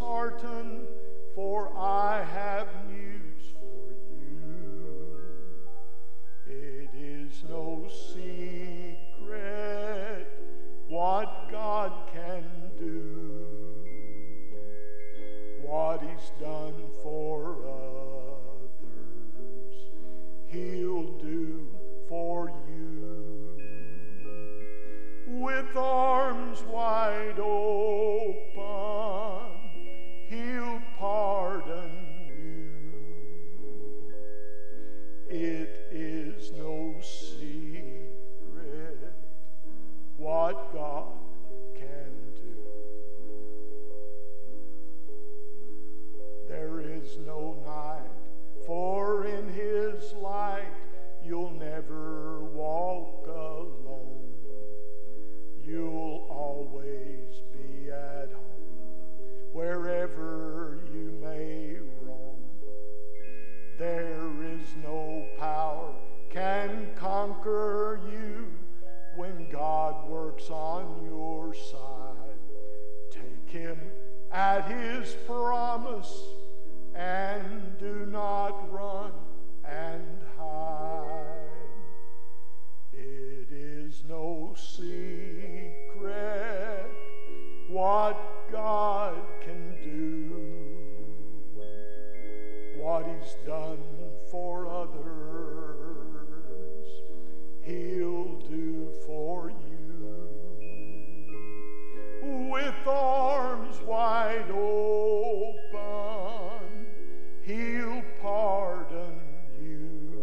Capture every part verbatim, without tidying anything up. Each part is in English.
disheartened, for I have news for you. It is no secret what God can do, what He's done for others, He'll do for you. With arms wide open, He'll pardon you. It is no secret what God can do. There is no night, for in His light you'll never walk alone. You'll always be at home, wherever you may roam. There is no power can conquer you when God works on your side. Take Him at His promise and do not run and hide. It is no secret what God can do, what He's done for others, He'll do for you. With arms wide open, He'll pardon you.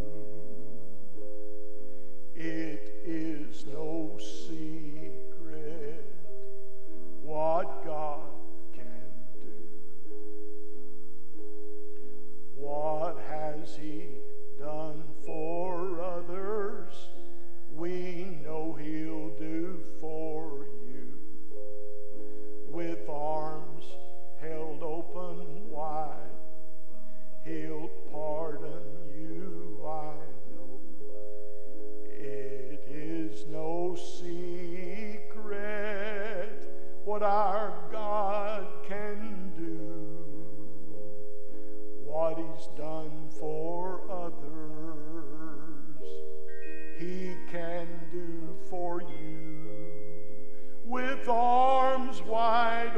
It is no secret what God can do. What has He done for others? We know He'll do for you. With arms held open wide, He'll pardon you, I know. It is no secret what our God can do, what He's done for others, He can do for you. With arms wide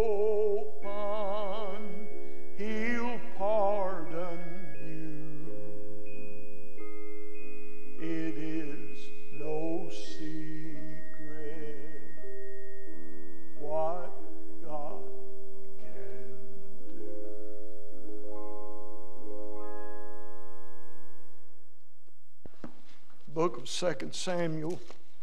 open, He'll pardon you. It is no secret what God can do. Book of Second Samuel.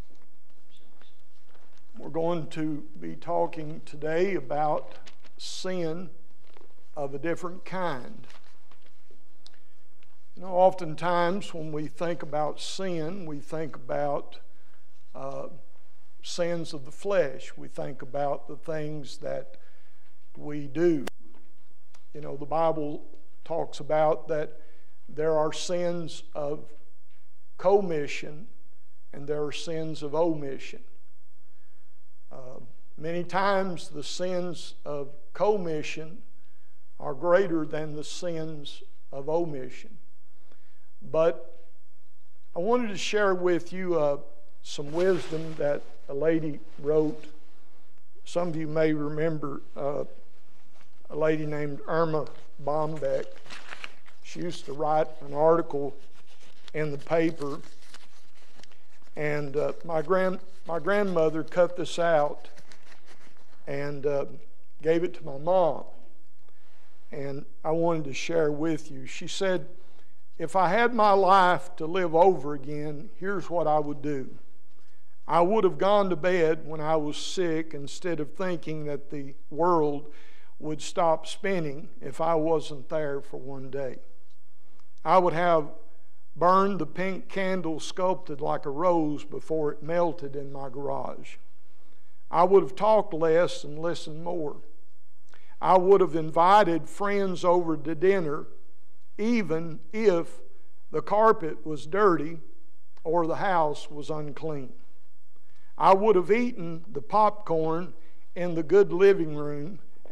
We're going to be talking today about sin of a different kind. You know, oftentimes when we think about sin, we think about uh, sins of the flesh. We think about the things that we do. You know, the Bible talks about that there are sins of commission and there are sins of omission. Uh, many times the sins of commission are greater than the sins of omission. But I wanted to share with you uh, some wisdom that a lady wrote. Some of you may remember uh, a lady named Irma Bombeck. She used to write an article in the paper, and uh, my grand my grandmother cut this out and uh, gave it to my mom, and I wanted to share with you. She said, if I had my life to live over again, here's what I would do. I would have gone to bed when I was sick instead of thinking that the world would stop spinning if I wasn't there for one day. I would have burned the pink candle sculpted like a rose before it melted in my garage. I would have talked less and listened more. I would have invited friends over to dinner even if the carpet was dirty or the house was unclean. I would have eaten the popcorn in the good living room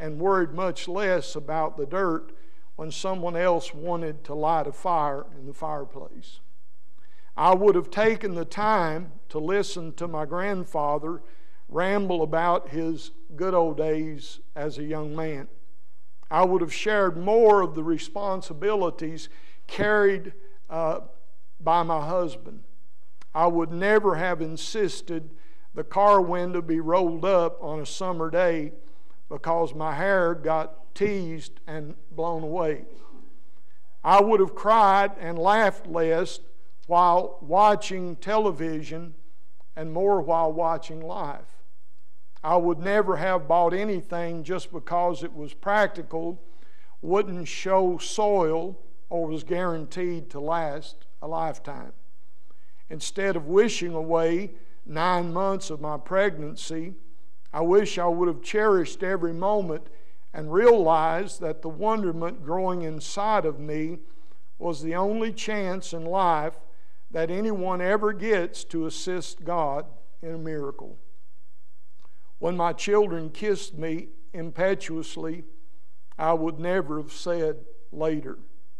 and worried much less about the dirt when someone else wanted to light a fire in the fireplace. I would have taken the time to listen to my grandfather ramble about his good old days as a young man. I would have shared more of the responsibilities carried uh, by my husband. I would never have insisted the car window be rolled up on a summer day because my hair got teased and blown away. I would have cried and laughed less while watching television and more while watching life. I would never have bought anything just because it was practical, wouldn't show soil, or was guaranteed to last a lifetime. Instead of wishing away nine months of my pregnancy, I wish I would have cherished every moment and realized that the wonderment growing inside of me was the only chance in life that anyone ever gets to assist God in a miracle. When my children kissed me impetuously, I would never have said later,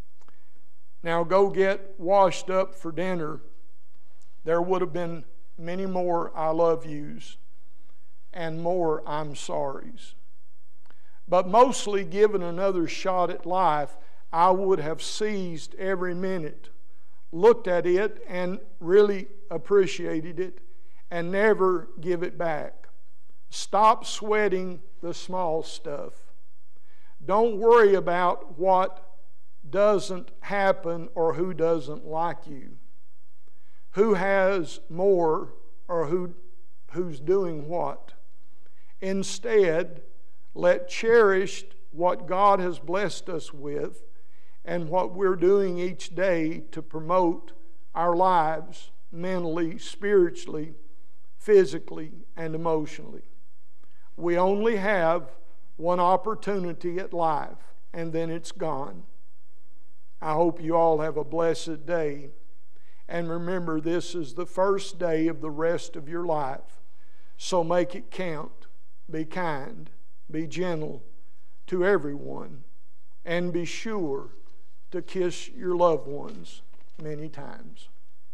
"Now go get washed up for dinner." There would have been many more "I love yous" and more "I'm sorries." But mostly, given another shot at life, I would have seized every minute, looked at it and really appreciated it, and never give it back. Stop sweating the small stuff. Don't worry about what doesn't happen or who doesn't like you, who has more or who, who's doing what. Instead, let cherish what God has blessed us with and what we're doing each day to promote our lives mentally, spiritually, physically, and emotionally. We only have one opportunity at life, and then it's gone. I hope you all have a blessed day. And remember, this is the first day of the rest of your life. So make it count. Be kind. Be gentle to everyone. And be sure to kiss your loved ones many times.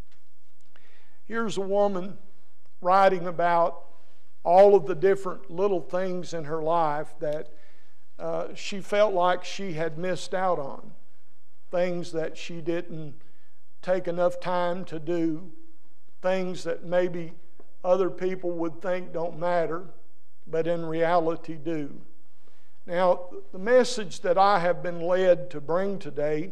Here's a woman writing about all of the different little things in her life that uh, she felt like she had missed out on. Things that she didn't take enough time to do. Things that maybe other people would think don't matter, but in reality do. Now, the message that I have been led to bring today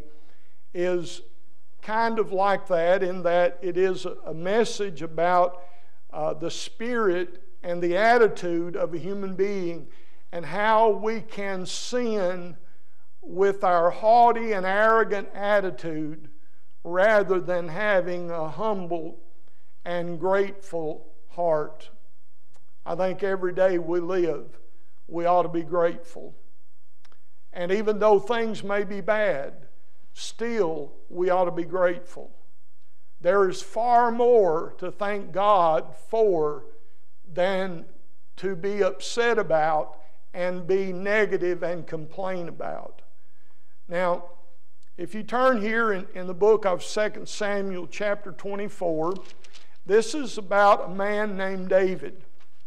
is kind of like that, in that it is a message about uh, the spirit and the attitude of a human being and how we can sin with our haughty and arrogant attitude rather than having a humble and grateful heart. I think every day we live, we ought to be grateful. And even though things may be bad, still we ought to be grateful. There is far more to thank God for than to be upset about and be negative and complain about. Now, if you turn here in, in the book of Second Samuel chapter twenty-four, this is about a man named David.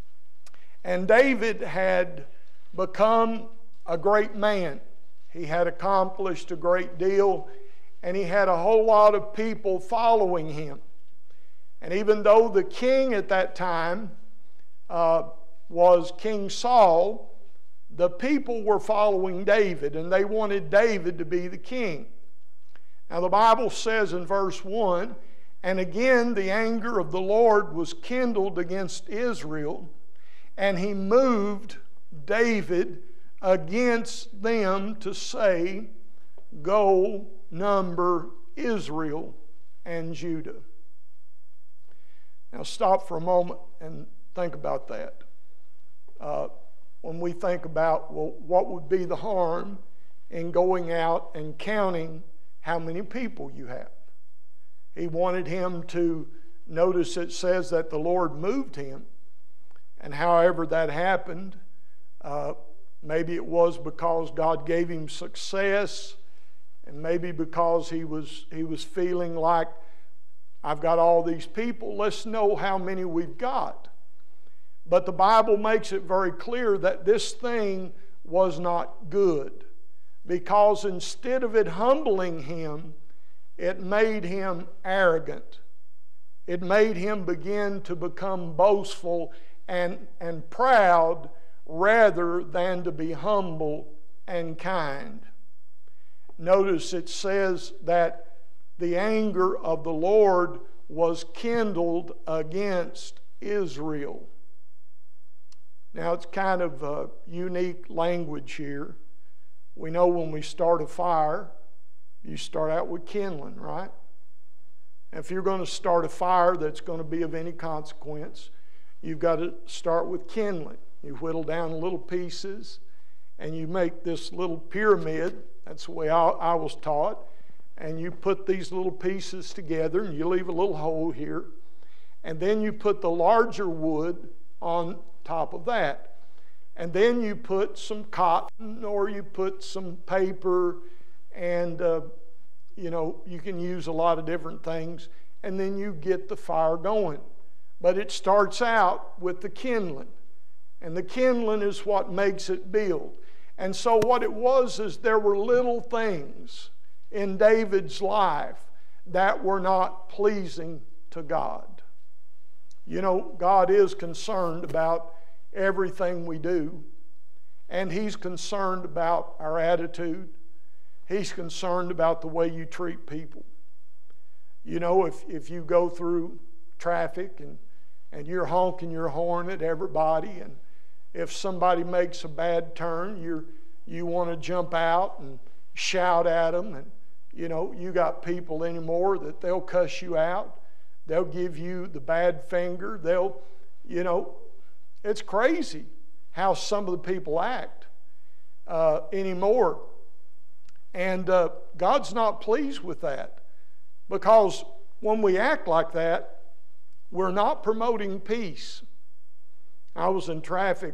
And David had become a great man. He had accomplished a great deal, and he had a whole lot of people following him. And even though the king at that time uh, was King Saul, the people were following David, and they wanted David to be the king. Now the Bible says in verse one, "And again the anger of the Lord was kindled against Israel, and he moved David against them to say, Go number Israel and Judah." Now stop for a moment and think about that. Uh, when we think about, well, what would be the harm in going out and counting how many people you have? He wanted him to, notice it says that the Lord moved him. And however that happened, uh, Maybe it was because God gave him success, and maybe because he was, he was feeling like, I've got all these people, let's know how many we've got. But the Bible makes it very clear that this thing was not good, because instead of it humbling him, it made him arrogant. It made him begin to become boastful and, and proud rather than to be humble and kind. Notice it says that the anger of the Lord was kindled against Israel. Now, it's kind of a unique language here. We know when we start a fire, you start out with kindling, right? If you're going to start a fire that's going to be of any consequence, you've got to start with kindling. You whittle down little pieces, and you make this little pyramid. That's the way I, I was taught. And you put these little pieces together, and you leave a little hole here. And then you put the larger wood on top of that. And then you put some cotton, or you put some paper, and uh, you know, you can use a lot of different things, and then you get the fire going. But it starts out with the kindling, and the kindling is what makes it build. And so what it was is there were little things in David's life that were not pleasing to God. You know, God is concerned about everything we do, and He's concerned about our attitude. He's concerned about the way you treat people. You know, if, if you go through traffic and, and you're honking your horn at everybody, and if somebody makes a bad turn, you're, you want to jump out and shout at them, and you know, you got people anymore that they'll cuss you out. They'll give you the bad finger. They'll, you know, it's crazy how some of the people act uh, anymore. And uh, God's not pleased with that, because when we act like that, we're not promoting peace. I was in traffic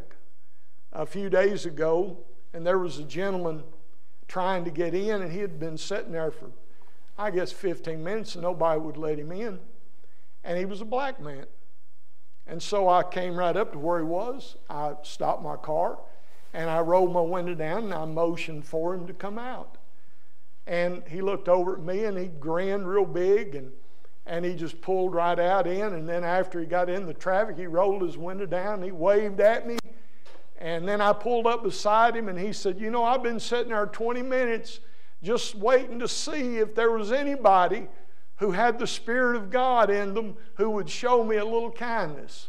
a few days ago, and there was a gentleman trying to get in, and he had been sitting there for, I guess, fifteen minutes, and nobody would let him in. And he was a black man. And so I came right up to where he was. I stopped my car, and I rolled my window down, and I motioned for him to come out. And he looked over at me, and he grinned real big, and, and he just pulled right out in. And then after he got in the traffic, he rolled his window down, and he waved at me. And then I pulled up beside him, and he said, you know, I've been sitting there twenty minutes just waiting to see if there was anybody who had the Spirit of God in them who would show me a little kindness.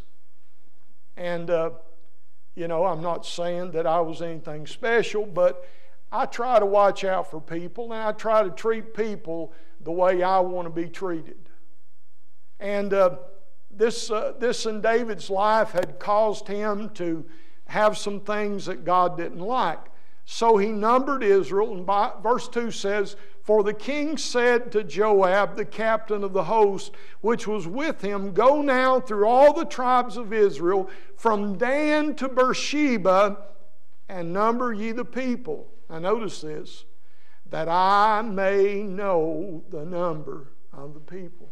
And, uh, you know, I'm not saying that I was anything special, but I try to watch out for people, and I try to treat people the way I want to be treated. And uh, this, uh, this in David's life had caused him to have some things that God didn't like. So he numbered Israel, and by, verse two says, for the king said to Joab, the captain of the host, which was with him, go now through all the tribes of Israel, from Dan to Beersheba, and number ye the people. Now notice this, that I may know the number of the people.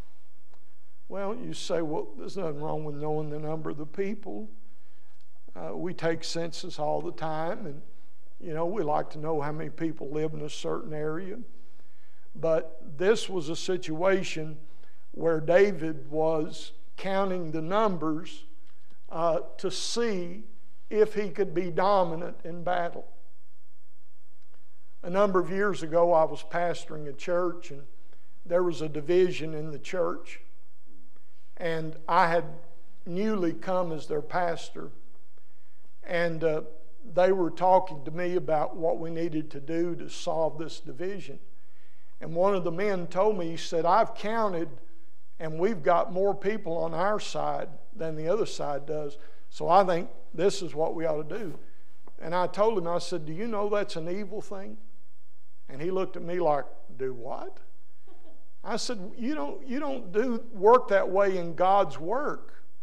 Well, you say, well, there's nothing wrong with knowing the number of the people. Uh, we take census all the time, and you know, we like to know how many people live in a certain area. But this was a situation where David was counting the numbers uh, to see if he could be dominant in battle. A number of years ago, I was pastoring a church, and there was a division in the church. And I had newly come as their pastor. And uh, they were talking to me about what we needed to do to solve this division. And one of the men told me, he said, I've counted, and we've got more people on our side than the other side does. So I think this is what we ought to do. And I told him, I said, do you know that's an evil thing? And he looked at me like, do what? I said, you don't, you don't do work that way in God's work.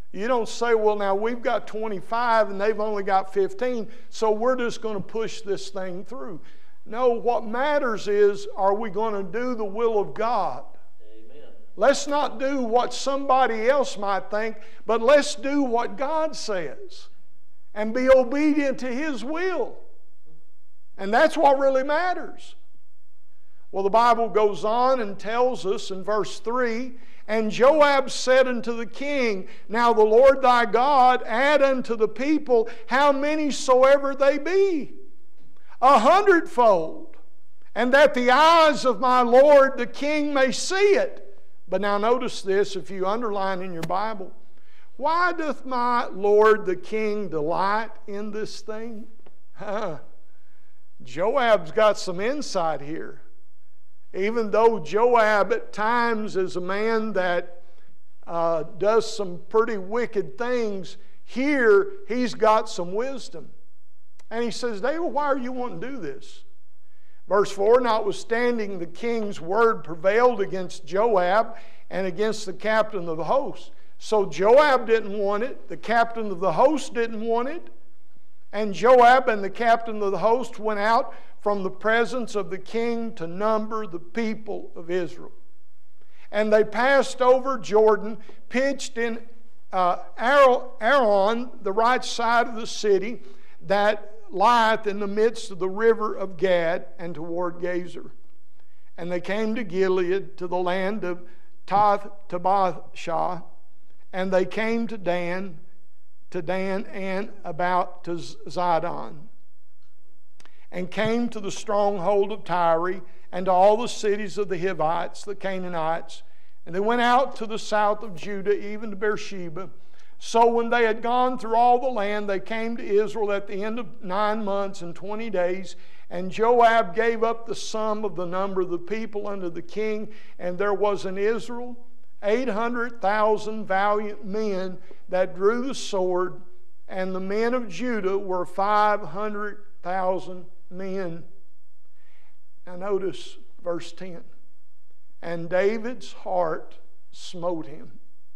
You don't say, well, now we've got twenty-five and they've only got fifteen, so we're just going to push this thing through. No, what matters is, are we going to do the will of God? Amen. Let's not do what somebody else might think, but let's do what God says and be obedient to His will. And that's what really matters. Well, the Bible goes on and tells us in verse three, and Joab said unto the king, now the Lord thy God add unto the people how many soever they be, a hundredfold, and that the eyes of my Lord the king may see it. But now notice this, if you underline in your Bible, why doth my Lord the king delight in this thing? Huh. Joab's got some insight here. Even though Joab at times is a man that uh, does some pretty wicked things, here he's got some wisdom. And he says, David, why are you wanting to do this? Verse four, notwithstanding the king's word prevailed against Joab and against the captain of the host. So Joab didn't want it. The captain of the host didn't want it. And Joab and the captain of the host went out from the presence of the king to number the people of Israel. And they passed over Jordan, pitched in uh, Aron, the right side of the city, that lieth in the midst of the river of Gad, and toward Gazer. And they came to Gilead, to the land of Tabathshah, and they came to Dan, to Dan and about to Zidon, and came to the stronghold of Tyre, and to all the cities of the Hivites, the Canaanites, and they went out to the south of Judah, even to Beersheba. So when they had gone through all the land, they came to Israel at the end of nine months and twenty days. And Joab gave up the sum of the number of the people unto the king. And there was in Israel eight hundred thousand valiant men that drew the sword. And the men of Judah were five hundred thousand men. Now notice verse ten. And David's heart smote him,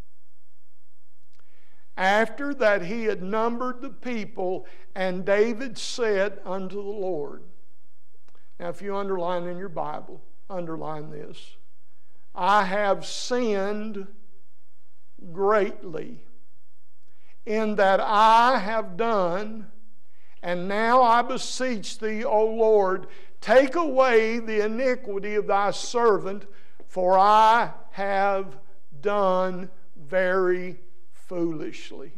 after that he had numbered the people, and David said unto the Lord. Now if you underline in your Bible, underline this. I have sinned greatly in that I have done, and now I beseech thee, O Lord, take away the iniquity of thy servant, for I have done very foolishly.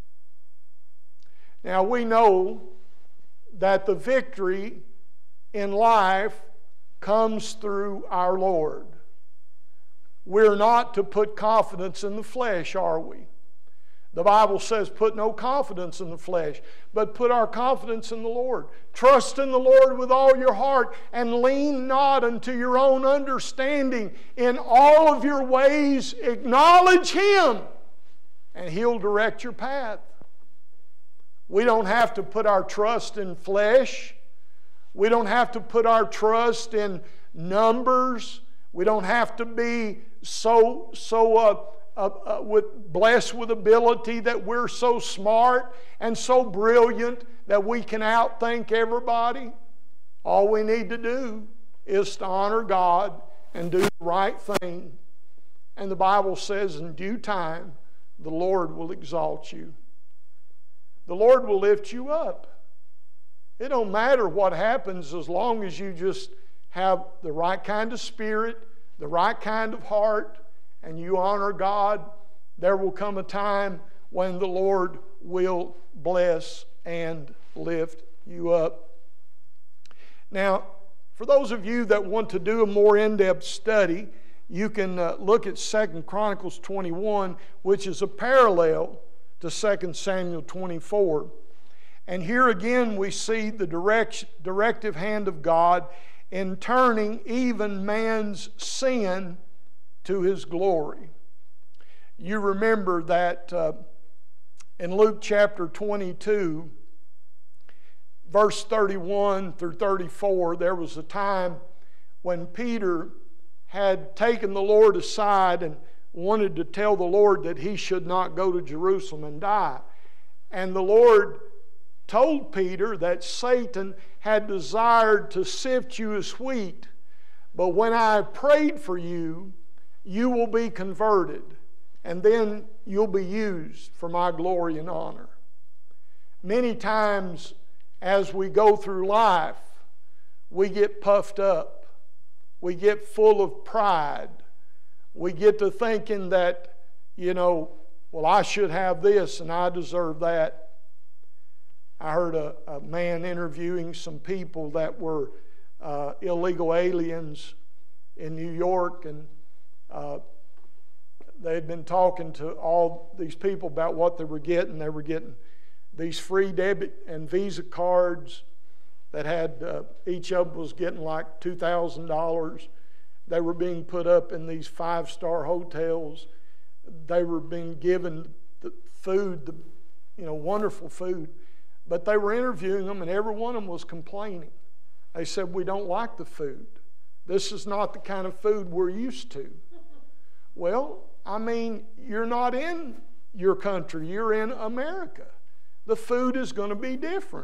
Now we know that the victory in life comes through our Lord. We're not to put confidence in the flesh, are we? The Bible says, put no confidence in the flesh, but put our confidence in the Lord. Trust in the Lord with all your heart, and lean not unto your own understanding. In all of your ways acknowledge Him, and He'll direct your path. We don't have to put our trust in flesh. We don't have to put our trust in numbers. We don't have to be so, so uh, uh, uh, with, blessed with ability that we're so smart and so brilliant that we can outthink everybody. All we need to do is to honor God and do the right thing. And the Bible says in due time, the Lord will exalt you. The Lord will lift you up. It don't matter what happens as long as you just have the right kind of spirit, the right kind of heart, and you honor God. There will come a time when the Lord will bless and lift you up. Now, for those of you that want to do a more in-depth study, you can uh, look at Second Chronicles twenty-one, which is a parallel to Second Samuel twenty-four. And here again we see the direct, directive hand of God in turning even man's sin to His glory. You remember that uh, in Luke chapter twenty-two, verse thirty-one through thirty-four, there was a time when Peter had taken the Lord aside and wanted to tell the Lord that he should not go to Jerusalem and die. And the Lord told Peter that Satan had desired to sift you as wheat, but when I prayed for you, you will be converted, and then you'll be used for my glory and honor. Many times as we go through life, we get puffed up. We get full of pride. We get to thinking that, you know, well, I should have this and I deserve that. I heard a, a man interviewing some people that were uh, illegal aliens in New York, and uh, they had been talking to all these people about what they were getting. They were getting these free debit and Visa cards that had, uh, each of them was getting like two thousand dollars. They were being put up in these five-star hotels. They were being given the food, the, you know, wonderful food. But they were interviewing them, and every one of them was complaining. They said, we don't like the food. This is not the kind of food we're used to. Well, I mean, you're not in your country. You're in America. The food is going to be different.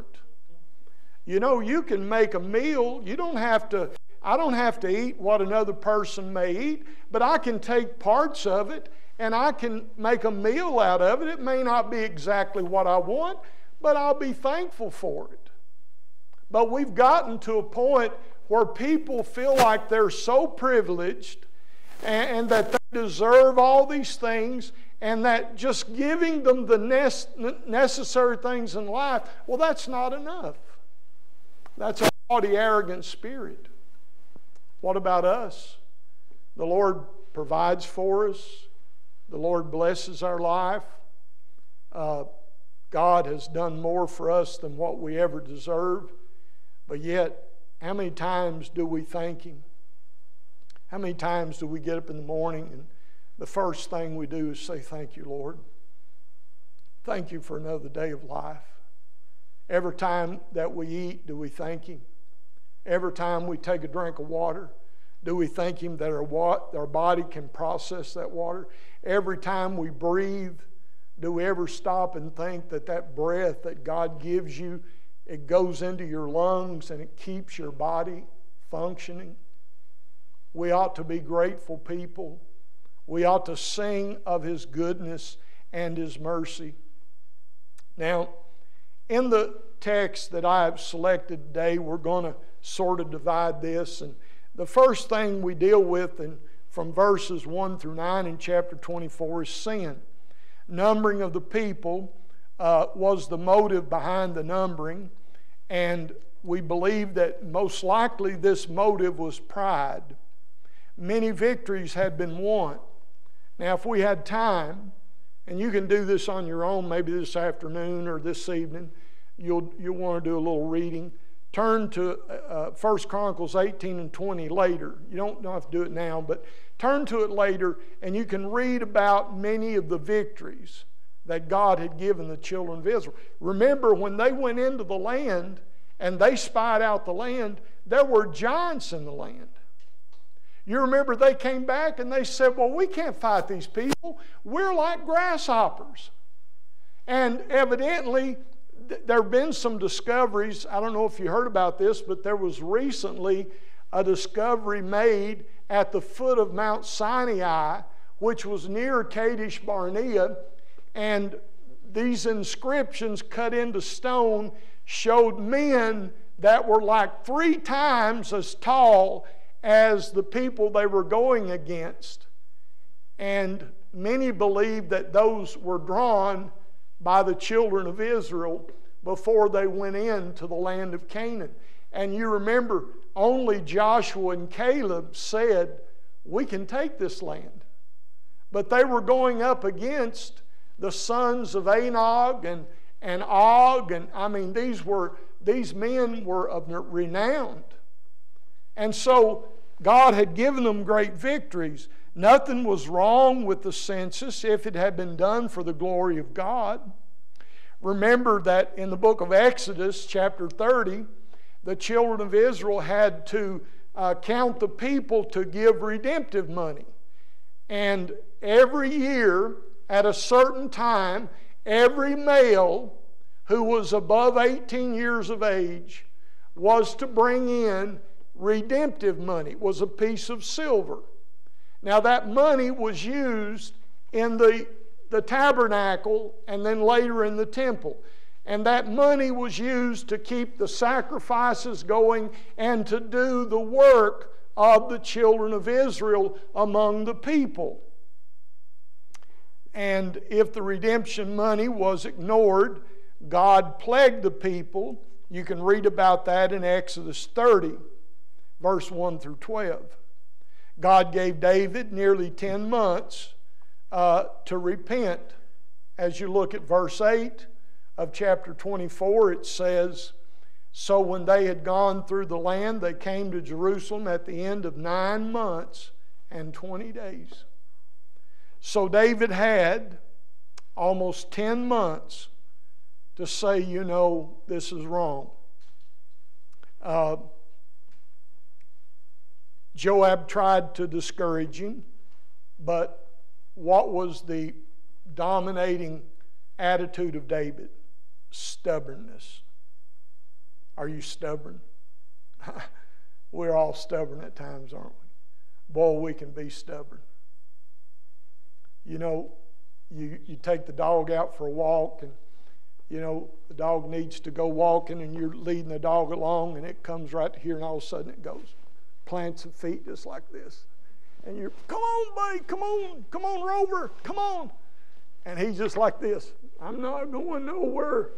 You know, you can make a meal. You don't have to, I don't have to eat what another person may eat, but I can take parts of it and I can make a meal out of it. It may not be exactly what I want, but I'll be thankful for it. But we've gotten to a point where people feel like they're so privileged and, and that they deserve all these things, and that just giving them the necessary things in life, well, that's not enough. That's a haughty, arrogant spirit. What about us? The Lord provides for us. The Lord blesses our life. Uh, God has done more for us than what we ever deserved. But yet, how many times do we thank Him? How many times do we get up in the morning and the first thing we do is say, thank you, Lord. Thank you for another day of life. Every time that we eat, do we thank Him? Every time we take a drink of water, do we thank Him that our, our body can process that water? Every time we breathe, do we ever stop and think that that breath that God gives you, it goes into your lungs and it keeps your body functioning? We ought to be grateful people. We ought to sing of His goodness and His mercy. Now, in the text that I have selected today, we're going to sort of divide this. And the first thing we deal with in, from verses one through nine in chapter twenty-four is sin. Numbering of the people uh, was the motive behind the numbering, and we believe that most likely this motive was pride. Many victories had been won. Now, if we had time, and you can do this on your own, maybe this afternoon or this evening, you'll, you'll want to do a little reading. Turn to uh, First Chronicles eighteen and twenty later. You don't, don't have to do it now, but turn to it later, and you can read about many of the victories that God had given the children of Israel. Remember, when they went into the land and they spied out the land, there were giants in the land. You remember they came back and they said, well, we can't fight these people. We're like grasshoppers. And evidently, th- there have been some discoveries. I don't know if you heard about this, but there was recently a discovery made at the foot of Mount Sinai, which was near Kadesh Barnea. And these inscriptions cut into stone showed men that were like three times as tall as the people they were going against. And many believe that those were drawn by the children of Israel before they went into the land of Canaan. And you remember, only Joshua and Caleb said, we can take this land. But they were going up against the sons of Anog and, and Og, and I mean, these were these men were of renown. And so God had given them great victories. Nothing was wrong with the census if it had been done for the glory of God. Remember that in the book of Exodus, chapter thirty, the children of Israel had to uh, count the people to give redemptive money. And every year, at a certain time, every male who was above eighteen years of age was to bring in redemptive money. It was a piece of silver. Now that money was used in the, the tabernacle and then later in the temple. And that money was used to keep the sacrifices going and to do the work of the children of Israel among the people. And if the redemption money was ignored, God plagued the people. You can read about that in Exodus thirty, verse one through twelve. God gave David nearly ten months uh, to repent. As you look at verse eight of chapter twenty-four, it says, "So when they had gone through the land, they came to Jerusalem at the end of nine months and twenty days. So David had almost ten months to say, you know, this is wrong. Uh, Joab tried to discourage him, but what was the dominating attitude of David? Stubbornness. Are you stubborn? We're all stubborn at times, aren't we? Boy, we can be stubborn. You know, you, you take the dog out for a walk, and you know, the dog needs to go walking, and you're leading the dog along, and it comes right here, and all of a sudden it goes, plants its feet just like this. And you're, come on, buddy, come on, come on, Rover, come on. And he's just like this. I'm not going nowhere.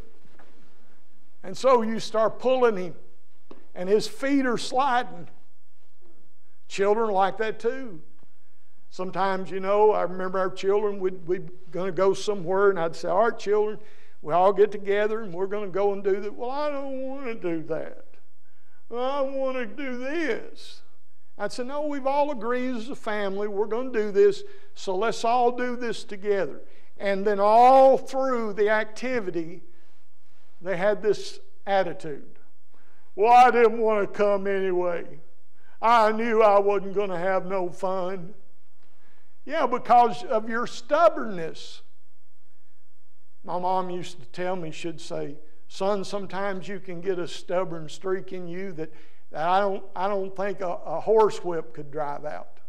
And so you start pulling him, and his feet are sliding. Children like that too. Sometimes, you know, I remember our children, we'd, we'd going to go somewhere, and I'd say, all right, children, we all get together, and we're going to go and do that. Well, I don't want to do that. I want to do this. I'd say, no, we've all agreed as a family, we're going to do this, so let's all do this together. And then all through the activity, they had this attitude. Well, I didn't want to come anyway. I knew I wasn't going to have no fun. Yeah, because of your stubbornness. My mom used to tell me, she'd say, son, sometimes you can get a stubborn streak in you that, that I don't, I don't think a, a horsewhip could drive out.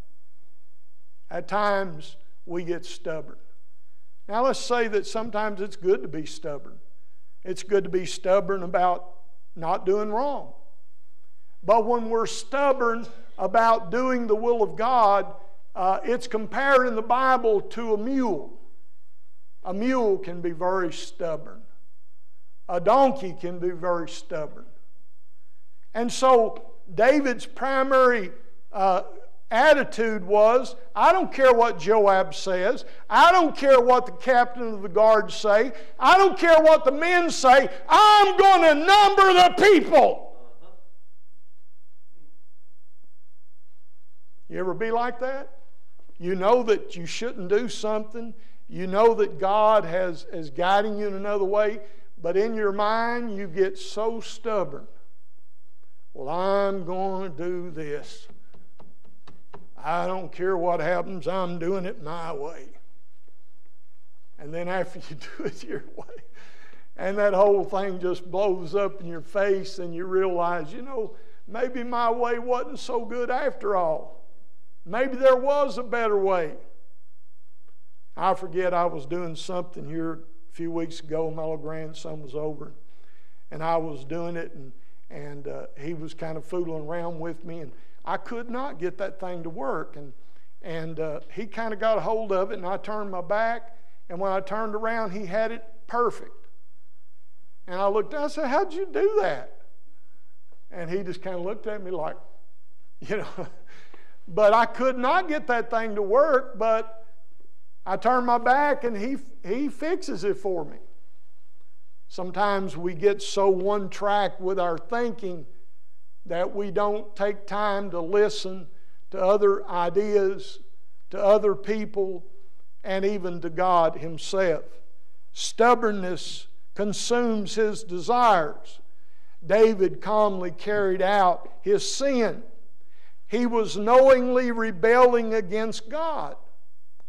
At times, we get stubborn. Now, let's say that sometimes it's good to be stubborn. It's good to be stubborn about not doing wrong. But when we're stubborn about doing the will of God, uh, it's compared in the Bible to a mule. A mule can be very stubborn. A donkey can be very stubborn. And so David's primary uh, attitude was, I don't care what Joab says. I don't care what the captain of the guard say. I don't care what the men say. I'm going to number the people. You ever be like that? You know that you shouldn't do something. You know that God has, is guiding you in another way, but in your mind you get so stubborn. Well, I'm going to do this. I don't care what happens, I'm doing it my way. And then after you do it your way, and that whole thing just blows up in your face, and you realize, you know, maybe my way wasn't so good after all. Maybe there was a better way. I forget, I was doing something here a few weeks ago. My little grandson was over, and I was doing it, and, and uh, he was kind of fooling around with me, and I could not get that thing to work. And, and uh, he kind of got a hold of it, and I turned my back, and when I turned around, he had it perfect. And I looked down, I said, how'd you do that? And he just kind of looked at me like, you know, but I could not get that thing to work, but I turn my back and he, he fixes it for me. Sometimes we get so one track with our thinking that we don't take time to listen to other ideas, to other people, and even to God Himself. Stubbornness consumes his desires. David calmly carried out his sin. He was knowingly rebelling against God.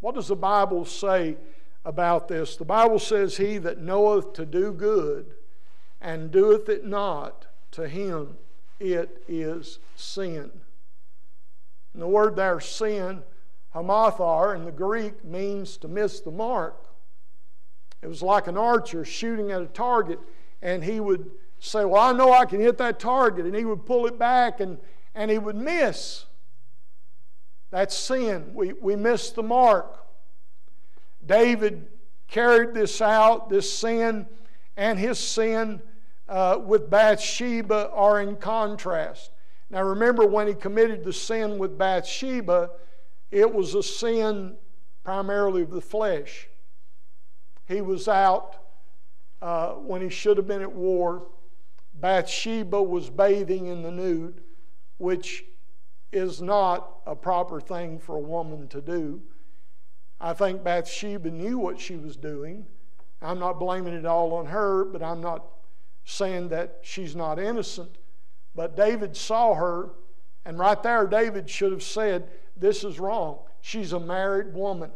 What does the Bible say about this? The Bible says, he that knoweth to do good and doeth it not, to him it is sin. And the word there, sin, hamathar, in the Greek means to miss the mark. It was like an archer shooting at a target, and he would say, well, I know I can hit that target, and he would pull it back, and, and he would miss. That's sin. We, we missed the mark. David carried this out, this sin, and his sin uh, with Bathsheba are in contrast. Now remember, when he committed the sin with Bathsheba, it was a sin primarily of the flesh. He was out uh, when he should have been at war. Bathsheba was bathing in the nude, which is not a proper thing for a woman to do. I think Bathsheba knew what she was doing. I'm not blaming it all on her, but I'm not saying that she's not innocent. But David saw her, and right there David should have said, this is wrong. She's a married woman.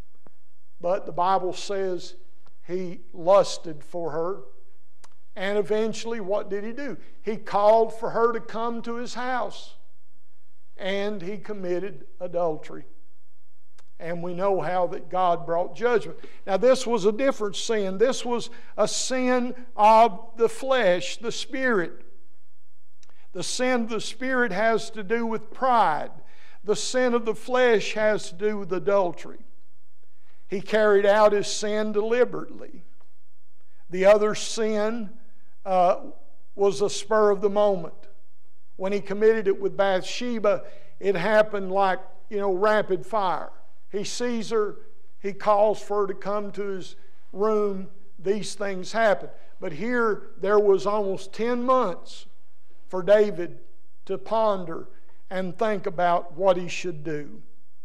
But the Bible says he lusted for her. And eventually, what did he do? He called for her to come to his house. And he committed adultery. And we know how that God brought judgment. Now, this was a different sin. This was a sin of the flesh, the spirit. The sin of the spirit has to do with pride. The sin of the flesh has to do with adultery. He carried out his sin deliberately. The other sin uh, was a spur of the moment. When he committed it with Bathsheba, it happened like, you know, rapid fire. He sees her, he calls for her to come to his room, these things happen. But here, there was almost ten months for David to ponder and think about what he should do.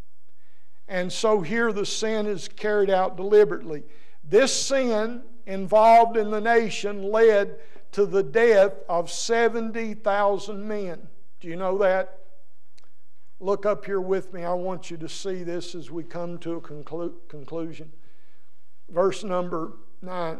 And so here the sin is carried out deliberately. This sin involved in the nation led to the death of seventy thousand men. Do you know that? Look up here with me. I want you to see this as we come to a conclu- conclusion. Verse number nine.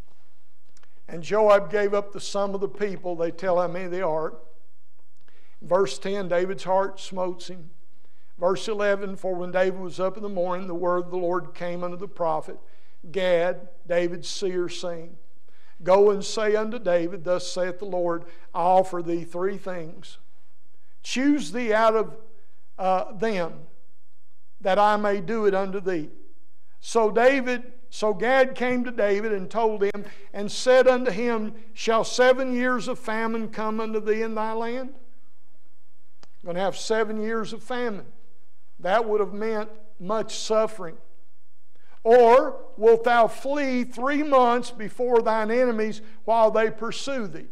And Joab gave up the sum of the people. They tell how many they are. Verse ten, David's heart smote him. Verse eleven, for when David was up in the morning, the word of the Lord came unto the prophet Gad, David's seer, saying, Go and say unto David, Thus saith the Lord, I offer thee three things. Choose thee out of uh, them, that I may do it unto thee. So David, so Gad came to David and told him, and said unto him, Shall seven years of famine come unto thee in thy land? Going to have seven years of famine. That would have meant much suffering. Or wilt thou flee three months before thine enemies while they pursue thee?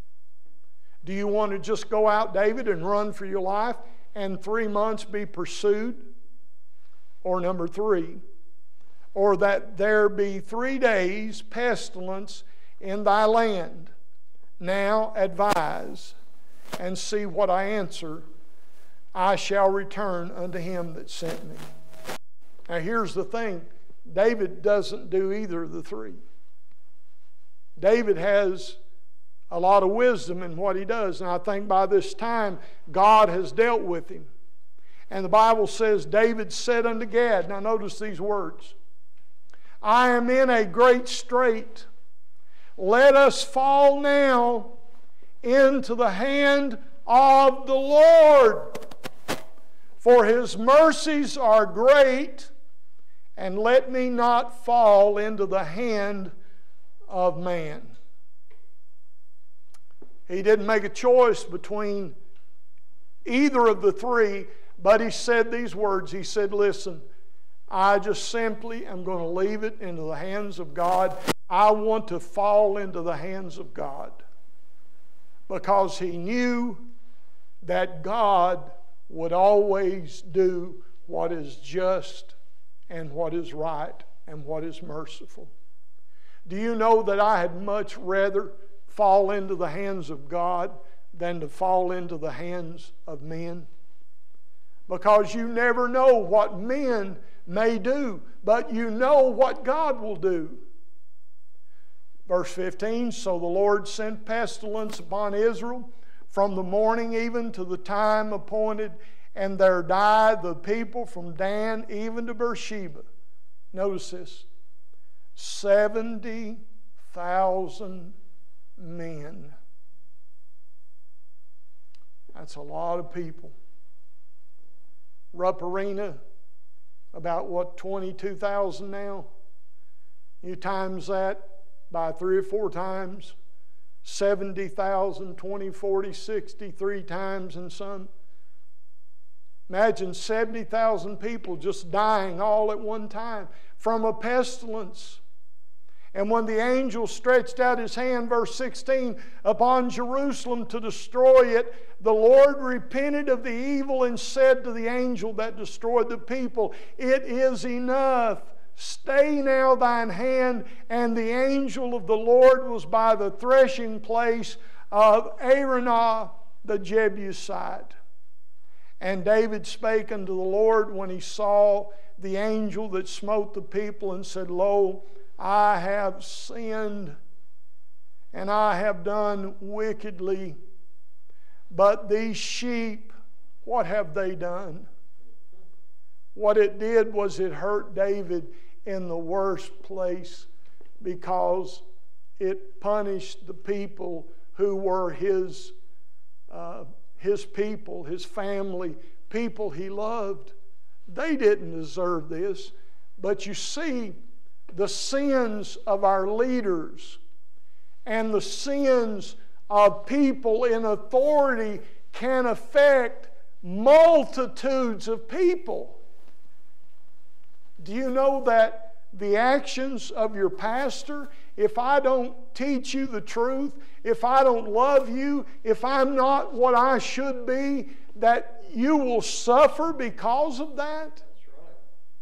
Do you want to just go out, David, and run for your life and three months be pursued? Or number three, or that there be three days pestilence in thy land? Now advise and see what I answer. I shall return unto him that sent me. Now here's the thing. David doesn't do either of the three. David has a lot of wisdom in what he does, and I think by this time God has dealt with him. And the Bible says, David said unto Gad, now notice these words, I am in a great strait. Let us fall now into the hand of the Lord. For his mercies are great, and let me not fall into the hand of man. He didn't make a choice between either of the three, but he said these words. He said, listen, I just simply am going to leave it into the hands of God. I want to fall into the hands of God. Because he knew that God would always do what is just and what is right and what is merciful. Do you know that I had much rather fall into the hands of God than to fall into the hands of men? Because you never know what men may do, but you know what God will do. Verse fifteen, so the Lord sent pestilence upon Israel from the morning even to the time appointed, and there died the people from Dan even to Beersheba. Notice this, seventy thousand men. That's a lot of people. Rupp Arena, about what, twenty-two thousand now? You times that by three or four times, seventy thousand, twenty, forty, sixty, three times and some. Imagine seventy thousand people just dying all at one time from a pestilence. And when the angel stretched out his hand, verse sixteen, upon Jerusalem to destroy it, the Lord repented of the evil and said to the angel that destroyed the people, it is enough. Stay now thine hand. And the angel of the Lord was by the threshing place of Araunah the Jebusite. And David spake unto the Lord when he saw the angel that smote the people, and said, Lo, I have sinned, and I have done wickedly. But these sheep, what have they done? What it did was it hurt David in the worst place, because it punished the people who were his, uh, his people, his family, people he loved. They didn't deserve this. But you see, the sins of our leaders and the sins of people in authority can affect multitudes of people. Do you know that the actions of your pastor, if I don't teach you the truth, if I don't love you, if I'm not what I should be, that you will suffer because of that? That's right.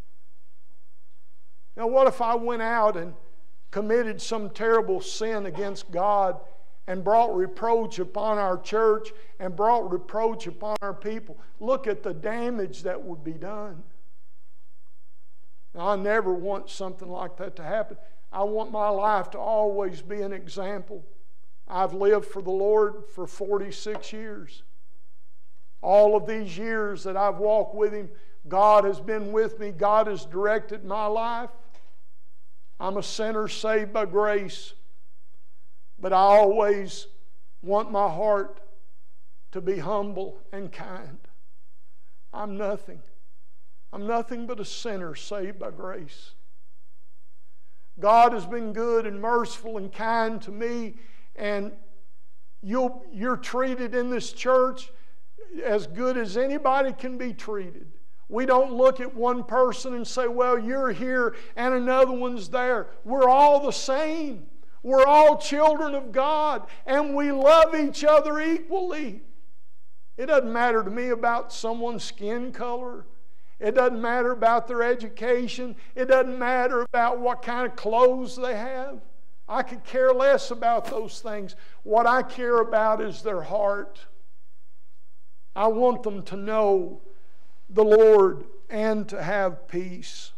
Now, what if I went out and committed some terrible sin against God and brought reproach upon our church and brought reproach upon our people? Look at the damage that would be done. Now, I never want something like that to happen. I want my life to always be an example. I've lived for the Lord for forty-six years. All of these years that I've walked with Him, God has been with me. God has directed my life. I'm a sinner saved by grace. But I always want my heart to be humble and kind. I'm nothing. I'm nothing but a sinner saved by grace. God has been good and merciful and kind to me, and you'll, you're treated in this church as good as anybody can be treated. We don't look at one person and say, well, you're here and another one's there. We're all the same. We're all children of God, and we love each other equally. It doesn't matter to me about someone's skin color. It doesn't matter about their education. It doesn't matter about what kind of clothes they have. I could care less about those things. What I care about is their heart. I want them to know the Lord and to have peace.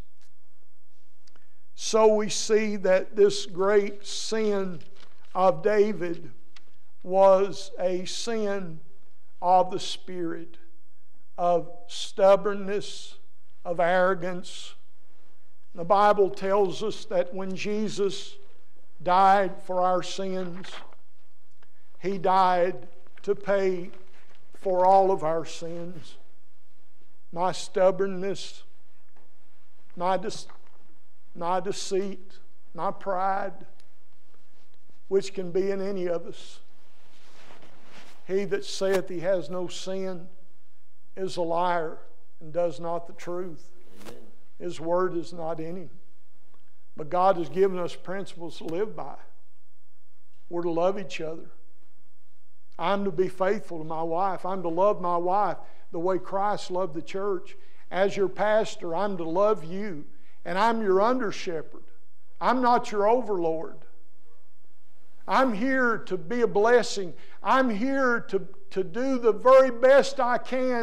So we see that this great sin of David was a sin of the spirit, of stubbornness, of arrogance. The Bible tells us that when Jesus died for our sins, He died to pay for all of our sins. My stubbornness, my, de- my deceit, my pride, which can be in any of us. He that saith he has no sin is a liar and does not the truth. Amen. His word is not in him. But God has given us principles to live by. We're to love each other. I'm to be faithful to my wife. I'm to love my wife the way Christ loved the church. As your pastor, I'm to love you, and I'm your under-shepherd. I'm not your overlord. I'm here to be a blessing. I'm here to, to do the very best I can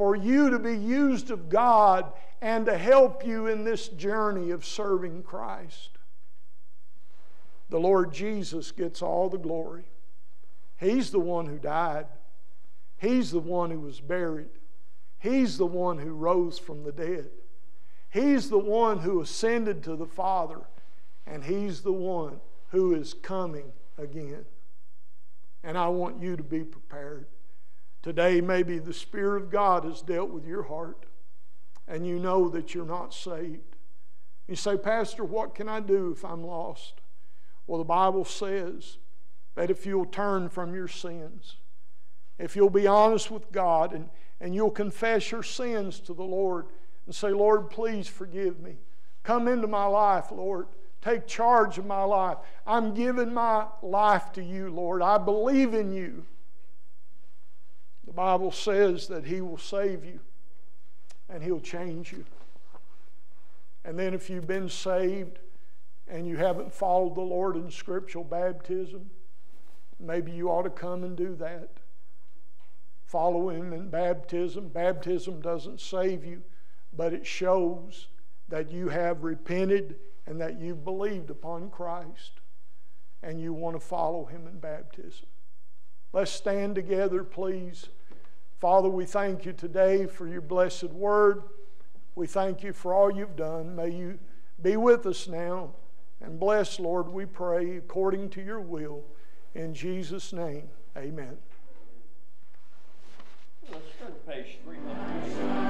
for you to be used of God and to help you in this journey of serving Christ. The Lord Jesus gets all the glory. He's the one who died. He's the one who was buried. He's the one who rose from the dead. He's the one who ascended to the Father, and He's the one who is coming again. And I want you to be prepared. Today, maybe the Spirit of God has dealt with your heart, and you know that you're not saved. You say, Pastor, what can I do if I'm lost? Well, the Bible says that if you'll turn from your sins, if you'll be honest with God and, and you'll confess your sins to the Lord and say, Lord, please forgive me. Come into my life, Lord. Take charge of my life. I'm giving my life to you, Lord. I believe in you. The Bible says that He will save you and He'll change you. And then if you've been saved and you haven't followed the Lord in scriptural baptism, maybe you ought to come and do that. Follow Him in baptism. Baptism doesn't save you, but it shows that you have repented and that you've believed upon Christ and you want to follow Him in baptism. Let's stand together, please. Father, we thank you today for your blessed word. We thank you for all you've done. May you be with us now and bless, Lord, we pray, according to your will. In Jesus' name, amen. Let's turn to page three hundred.